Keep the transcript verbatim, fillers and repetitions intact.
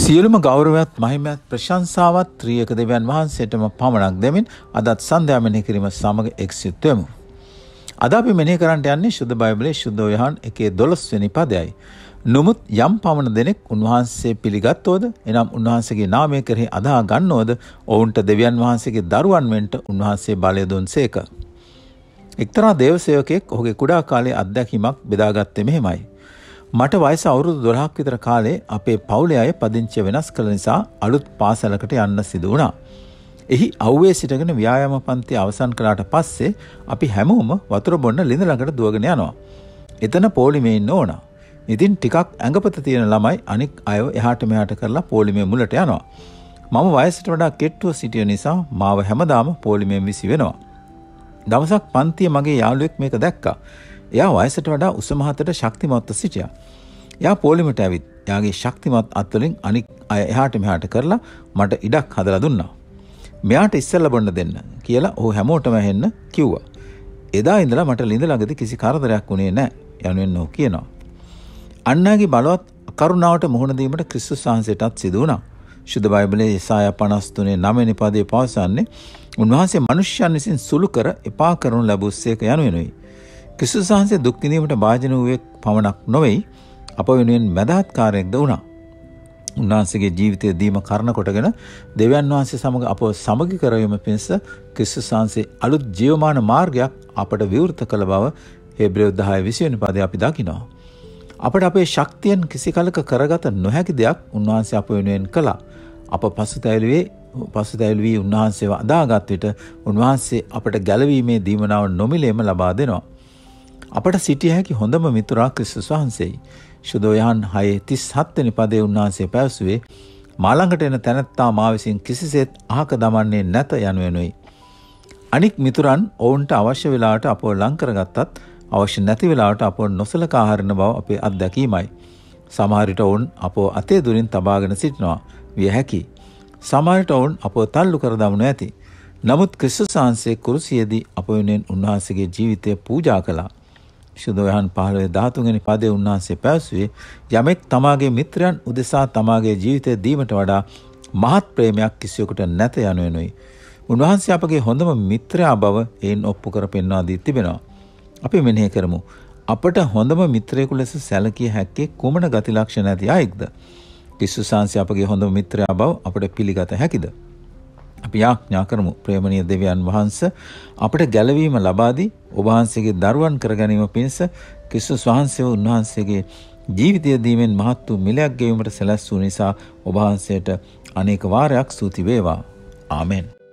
සියලුම ගෞරවයත් මහිමයත් ප්‍රශංසාවත් ත්‍රියක දෙවියන් වහන්සේටම පමණක් දෙමින් අදත් සන්ධ්‍යා මෙනෙහි කිරීම සමග එක්සිත වෙමු. අද අපි මෙනෙහි කරන්නට යන්නේ ශුද්ධ බයිබලයේ ශුද්ධ යොහන් එකේ දොළොස් වෙනි පදයයි. නමුත් යම් පමණ දෙනෙක් උන්වහන්සේ පිළිගත්තෝද එනම් උන්වහන්සේගේ නාමය කෙරෙහි අදහා ගන්නෝද ඔවුන්ට දෙවියන් වහන්සේගේ දරුවන් වෙන්න උන්වහන්සේ බලය දුන්සේක. එක්තරා දේවසේවකෙක් ඔහුගේ කුඩා කාලයේ අත්දැකීමක් බෙදාගත්තේ මෙහෙමයි. මට වයස අවුරුදු දොළහක් විතර කාලේ අපේ පවුලේ අය පදිංචිය වෙනස් කළ නිසා අලුත් පාසලකට යන්න සිදු වුණා. එහි අවුවේ සිටගෙන ව්‍යායාම පන්ති අවසන් කළාට පස්සේ අපි හැමෝම වතුර බොන්න ළිඳ ළඟට දුවගෙන යනවා. එතන පොලිමේ ඉන්න ඕන. ඉතින් ටිකක් ඇඟපත තියෙන ළමයි අනික් අයව එහාට මෙහාට කරලා පොලිමේ මුලට යනවා. මම වයසට වඩා කෙට්ටුව සිටිය නිසා මාව හැමදාම පොලිමෙන් විසි වෙනවා. දවසක් පන්තියේ මගේ යාළුවෙක් මේක දැක්කා. එයා වයසට වඩා උස මහතට ශක්තිමත්ව සිටියා. එයා පොලිමට ඇවිත් එයාගේ ශක්තිමත් අත්වලින් අනික් අය එහාට මෙහාට කරලා මට ඉඩක් හදලා දුන්නා. මෙයාට ඉස්සෙල්ලා බොන්න දෙන්න කියලා ඔහු හැමෝටම ඇහෙන්න කිව්වා. එදා ඉඳලා මට ළිඳ ළඟදී කිසි කරදරයක් වුණේ නැහැ යනුවෙන් ඔහු කියනවා. අන්නාගේ බලවත් කරුණාවට මුහුණ දීමට ක්‍රිස්තුස් වහන්සේටත් සිදු වුණා. ශුද්ධ බයිබලයේ යෙසායා පනස් තුනේ නවය වෙනි පදයේ පවසන්නේ උන්වහන්සේ මනුෂ්‍යයන් විසින් සුළු කර එපා කරනු ලැබුස්සේක යනුවෙනුයි. ක්‍රිස්තුස් වහන්සේ දුක් විඳීමට භාජන වූයේ පමණක් නොවේ අප වෙනුවෙන් මැදහත්කාරයෙක්ද වුණා. උන්වහන්සේගේ ජීවිතය දීම කරන කොටගෙන දෙවියන් වහන්සේ සමග අපව සමගි කරවීම පිණිස ක්‍රිස්තුස් වහන්සේ අලුත් ජීවමාන මාර්ගයක් අපට විවෘත කළ බව හේබ්‍රේය දහය විසි වෙනි පදයේ අපි දකිනවා. අපට අපේ ශක්තියෙන් කිසි කලක කරගත නොහැකි දෙයක් උන්වහන්සේ අප වෙනුවෙන් කළා. අප පසුතැවිලි පසුතැවිලි උන්වහන්සේව අදාගත් විට උන්වහන්සේ අපට ගැලවීමේ දීමනාව නොමිලේම ලබා දෙනවා. අපට සිටිය හැකි හොඳම මිතුරා ක්‍රිස්තුස් වහන්සේයි. ශුද්ධ යොහන් හයේ තිස් හත් වෙනි පදයේ උන්වහන්සේ පැවසුවේ මා ළඟට එන තැනැත්තා මා විසින් කිසිසේත් අහක දමන්නේ නැත යනුවෙනුයි. අනික් මිතුරන් ඔවුන්ට අවශ්‍ය වෙලාවට අපව ලං කරගත්තත් අවශ්‍ය නැති වෙලාවට අපව නොසලකා හරින බව අපේ අත්දැකීමයි. සමහර විට ඔවුන් අපව අතේ දුරින් තබාගෙන සිටිනවා විය හැකි. සමහර විට ඔවුන් අපව තල්ලු කර දමනු ඇති. නමුත් ක්‍රිස්තුස් වහන්සේ කුරුසියේදී අප වෙනුවෙන් උන්වහන්සේගේ ජීවිතය පූජා කළා. ශුද්ධ යොහන් පහළොව දහතුන් වෙනි පදයේ උන්වහන්සේ පැවසුවේ යමෙක් තමාගේ මිත්‍රයන් උදෙසා තමාගේ ජීවිතය දීමට වඩා මහත් ප්‍රේමයක් කිසිවෙකුට නැත යනුවෙනුයි. උන්වහන්සේ අපගේ හොඳම මිත්‍රයා බව එයින් ඔප්පු කර පෙන්වා දී තිබෙනවා. අපි මෙනෙහි කරමු. අපට හොඳම මිත්‍රයෙකු ලෙස සැලකිය හැක්කේ කුමන ගති ලක්ෂණ ඇති අයෙක්ද? ක්‍රිස්තුස් වහන්සේ අපගේ හොඳම මිත්‍රයා බව අපට පිළිගත හැකිද? අපි යාඥා කරමු. ප්‍රේමණීය දෙවියන් වහන්සේ අපට ගැලවීම ලබා දී ඔබ වහන්සේගේ දරුවන් කර ගැනීම පිණිස ක්‍රිස්තුස් වහන්සේව උන්වහන්සේගේ ජීවිතය දීමෙන් මහත් වූ මිලයක් ගෙවීමට සැලැස්වූ නිසා ඔබ වහන්සේට අනේක වාරයක් ස්තුති වේවා. ආමෙන්.